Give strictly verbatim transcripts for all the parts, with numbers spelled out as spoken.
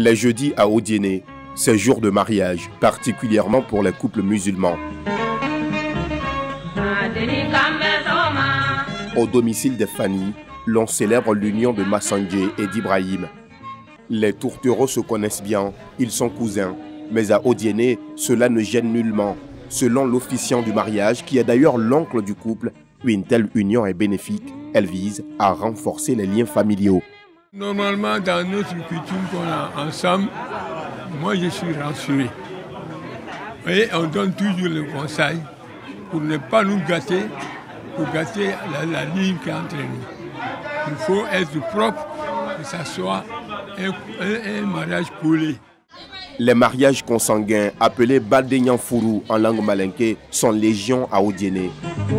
Les jeudis à Odiéné, c'est jour de mariage, particulièrement pour les couples musulmans. Au domicile des familles, l'on célèbre l'union de Massandjé et d'Ibrahim. Les tourtereaux se connaissent bien, ils sont cousins. Mais à Odiéné, cela ne gêne nullement. Selon l'officiant du mariage, qui est d'ailleurs l'oncle du couple, une telle union est bénéfique. Elle vise à renforcer les liens familiaux. Normalement, dans notre culture qu'on a ensemble, moi je suis rassuré. Et on donne toujours le conseil pour ne pas nous gâter, pour gâter la, la ligne qui est entre nous. Il faut être propre, que ça soit un, un, un mariage collé. Les mariages consanguins, appelés Baldeignan Fourou en langue malinké, sont légion à Odiéné.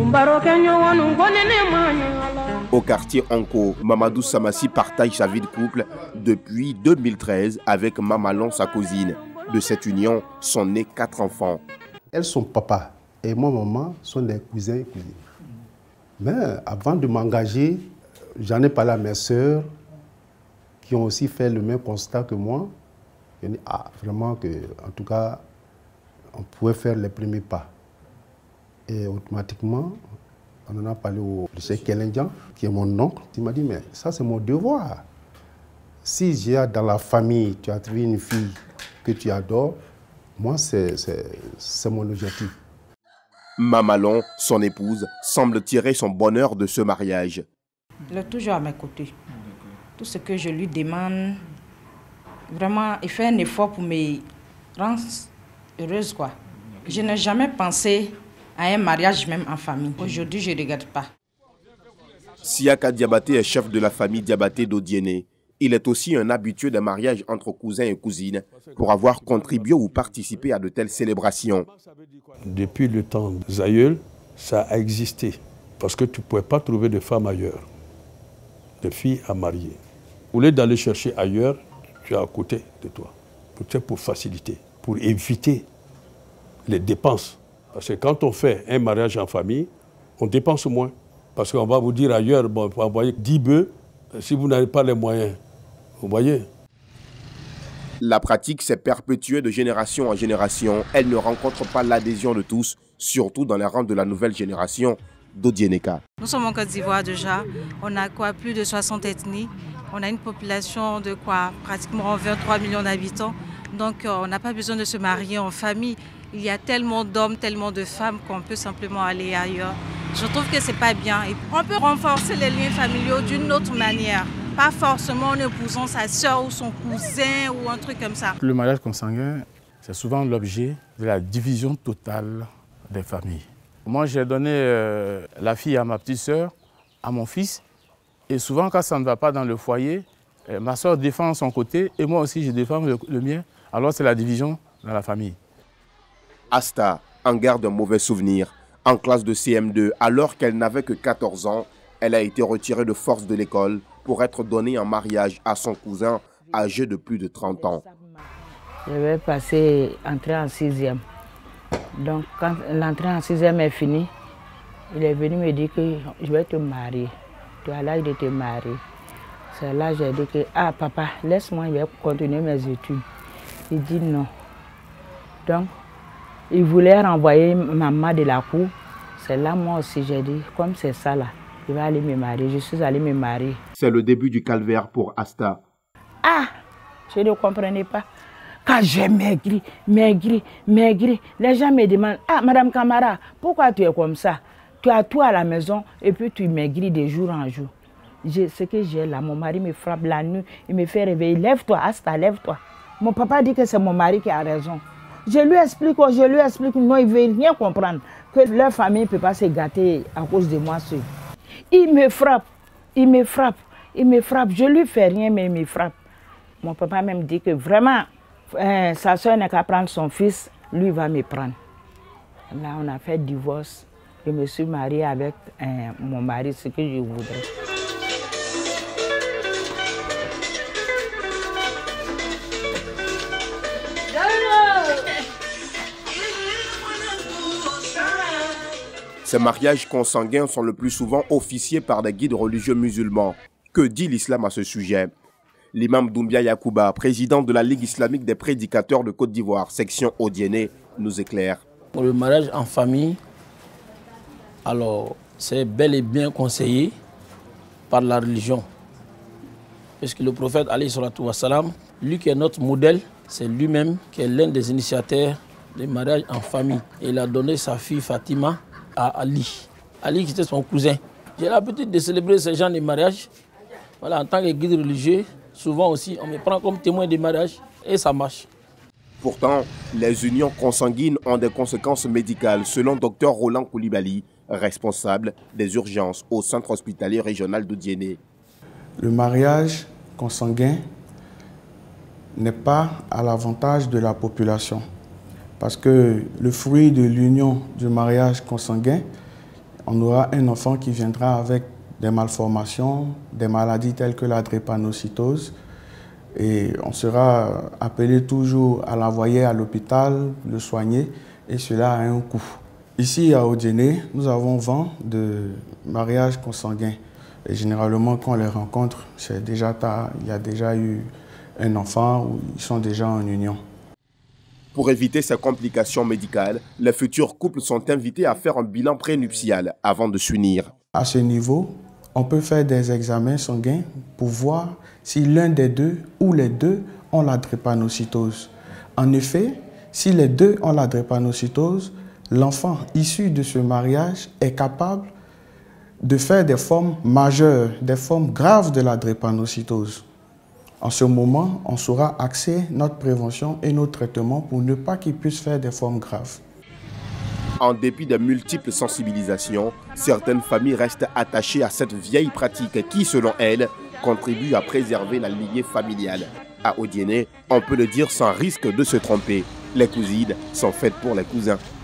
Au quartier Onko, Mamadou Samassi partage sa vie de couple depuis deux mille treize avec Mamalon, sa cousine. De cette union sont nés quatre enfants. Elles sont papa et moi, maman, sont des cousins et cousines. Mais avant de m'engager, j'en ai parlé à mes sœurs qui ont aussi fait le même constat que moi. Je dis, ah, vraiment que, en tout cas, on pouvait faire les premiers pas. Et automatiquement, on en a parlé au Cheikh Kelendjan, qui est mon oncle. Il m'a dit, mais ça, c'est mon devoir. Si j'ai dans la famille, tu as trouvé une fille que tu adores, moi, c'est mon objectif. Mamalon, son épouse, semble tirer son bonheur de ce mariage. Il est toujours à mes côtés. Tout ce que je lui demande, vraiment, il fait un effort pour me rendre heureuse, quoi. Je n'ai jamais pensé à un mariage même en famille. Aujourd'hui, je ne regarde pas. Siaka Diabaté est chef de la famille Diabaté d'Odiéné. Il est aussi un habitué des mariages entre cousins et cousines pour avoir contribué ou participé à de telles célébrations. Depuis le temps des aïeuls, ça a existé. Parce que tu ne pouvais pas trouver de femmes ailleurs, de filles à marier. Au lieu d'aller chercher ailleurs, tu es à côté de toi. Peut-être pour faciliter, pour éviter les dépenses. Parce que quand on fait un mariage en famille, on dépense moins. Parce qu'on va vous dire ailleurs, bon, on va envoyer dix bœufs, si vous n'avez pas les moyens. Vous voyez? La pratique s'est perpétuée de génération en génération. Elle ne rencontre pas l'adhésion de tous, surtout dans les rangs de la nouvelle génération d'Odiénéka. Nous sommes en Côte d'Ivoire déjà. On a quoi, plus de soixante ethnies. On a une population de quoi, pratiquement vingt-trois millions d'habitants. Donc euh, on n'a pas besoin de se marier en famille. Il y a tellement d'hommes, tellement de femmes qu'on peut simplement aller ailleurs. Je trouve que c'est pas bien. Et on peut renforcer les liens familiaux d'une autre manière. Pas forcément en épousant sa soeur ou son cousin ou un truc comme ça. Le mariage consanguin, c'est souvent l'objet de la division totale des familles. Moi, j'ai donné euh, la fille à ma petite soeur, à mon fils. Et souvent, quand ça ne va pas dans le foyer, euh, ma soeur défend son côté et moi aussi, je défends le, le mien. Alors, c'est la division dans la famille. Asta en garde un mauvais souvenir. En classe de C M deux, alors qu'elle n'avait que quatorze ans, elle a été retirée de force de l'école pour être donnée en mariage à son cousin âgé de plus de trente ans. Je vais passer entrer en sixième. Donc quand l'entrée en sixième est finie, il est venu me dire que je vais te marier. Tu as l'âge de te marier. C'est là que j'ai dit que, ah papa, laisse-moi, je vais continuer mes études. Il dit non. Donc, il voulait renvoyer maman de la cour. C'est là, moi aussi, j'ai dit, comme c'est ça là, je vais aller me marier. Je suis allée me marier. C'est le début du calvaire pour Asta. Ah, je ne comprenais pas. Quand j'ai maigri, maigri, maigri, les gens me demandent, ah, Madame Camara, pourquoi tu es comme ça? Tu as tout à la maison et puis tu maigris de jour en jour. Ce que j'ai là, mon mari me frappe la nuit, il me fait réveiller. Lève-toi, Asta, lève-toi. Mon papa dit que c'est mon mari qui a raison. Je lui explique, je lui explique, non, il ne veut rien comprendre. Que leur famille ne peut pas se gâter à cause de moi seul. Il me frappe, il me frappe, il me frappe. Je ne lui fais rien, mais il me frappe. Mon papa même dit que vraiment, euh, sa soeur n'a qu'à prendre son fils, lui va me prendre. Là, on a fait divorce. Je me suis mariée avec euh, mon mari, ce que je voudrais. Ces mariages consanguins sont le plus souvent officiés par des guides religieux musulmans. Que dit l'islam à ce sujet? L'imam Doumbia Yakouba, président de la Ligue islamique des prédicateurs de Côte d'Ivoire, section Odiéné, nous éclaire. Pour le mariage en famille, alors c'est bel et bien conseillé par la religion. Parce que le prophète, alayhi salatu wassalam, lui qui est notre modèle, c'est lui-même qui est l'un des initiateurs des mariages en famille. Et il a donné sa fille Fatima à Ali. Ali qui était son cousin. J'ai l'habitude de célébrer ce genre de mariage. Voilà, en tant que guide religieux, souvent aussi, on me prend comme témoin des mariages et ça marche. Pourtant, les unions consanguines ont des conséquences médicales, selon docteur Roland Koulibaly, responsable des urgences au centre hospitalier régional d'Odiéné. Le mariage consanguin n'est pas à l'avantage de la population. Parce que le fruit de l'union du mariage consanguin, on aura un enfant qui viendra avec des malformations, des maladies telles que la drépanocytose. Et on sera appelé toujours à l'envoyer à l'hôpital, le soigner, et cela a un coût. Ici à Odiéné, nous avons vent de mariages consanguins. Et généralement, quand on les rencontre, c'est déjà tard, il y a déjà eu un enfant ou ils sont déjà en union. Pour éviter ces complications médicales, les futurs couples sont invités à faire un bilan prénuptial avant de s'unir. À ce niveau, on peut faire des examens sanguins pour voir si l'un des deux ou les deux ont la drépanocytose. En effet, si les deux ont la drépanocytose, l'enfant issu de ce mariage est capable de faire des formes majeures, des formes graves de la drépanocytose. En ce moment, on saura axer notre prévention et nos traitements pour ne pas qu'ils puissent faire des formes graves. En dépit de multiples sensibilisations, certaines familles restent attachées à cette vieille pratique qui, selon elles, contribue à préserver la lignée familiale. À Odiéné, on peut le dire sans risque de se tromper, les cousines sont faites pour les cousins.